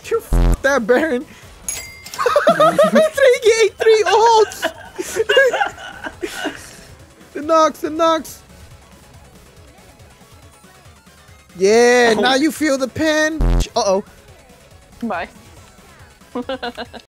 You f that Baron. He ate 3 ults. It knocks. Yeah, now you feel the pin. Uh-oh. Bye.